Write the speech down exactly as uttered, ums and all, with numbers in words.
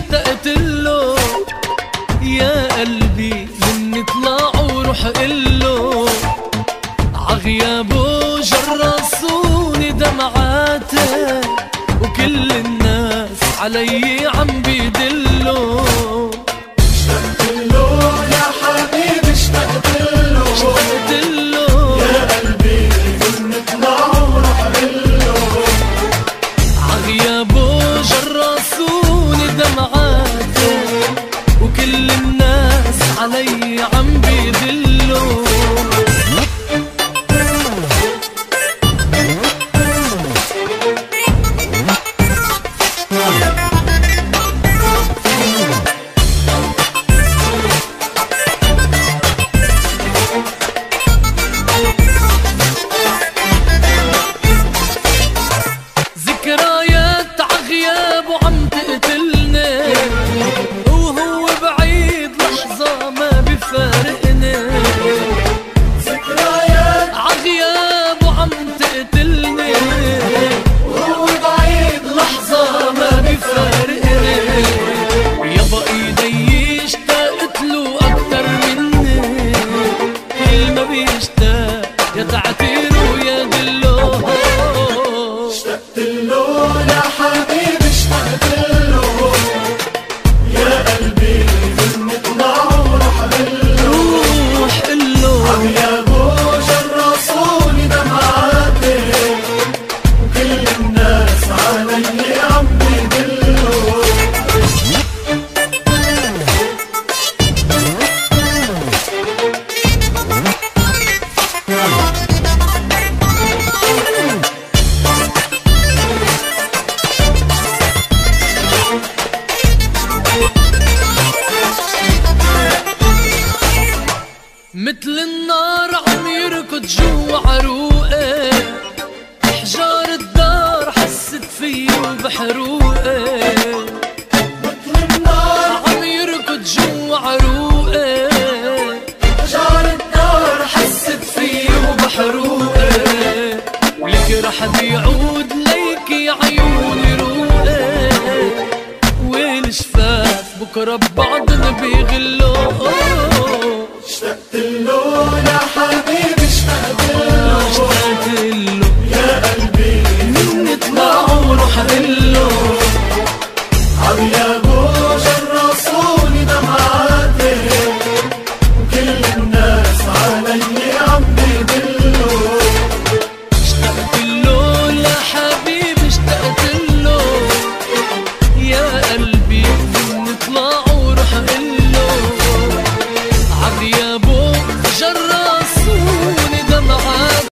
اشتقت له يا قلبي من اطلع وروح قله عغيابه جرسوني دمعاته وكل الناس علي عم بيدلوا اشتقت له يا حبيبي اشتقت له اشتقت له يا قلبي من اطلع وروح قله عغيابه جرسوني دمعاته وكل الناس علي عم بيدلوا ذكريات عغيابه عم تقتلني وهو بعيد لحظة ما بفارقني ذكريات عغيابه عم تقتلني وهو بعيد لحظة ما بفارقني يابا ايدي اشتقت له اكتر مني كل ما بيشتاق يا تعتير ويا دلو اشتقت له يا حبيبي اشتقت له يا قلبي من اطلع وروح قله روح قله عغيابه جرسوني دمعاتي وكل الناس علي عم بيدلوا مثل النار عم يركض جوا عروقي احجار الدار حست فيي وبحروقي مثل النار عم يركض جوا عروقي احجار الدار حست فيي وبحروقي لك رح بيعود ليكي عيوني روقي والشفاف بكره ببعضن بيغلوا اشتقت له يا حبيبي اشتقت له اشتقت له يا قلبي من اطلع وروح قله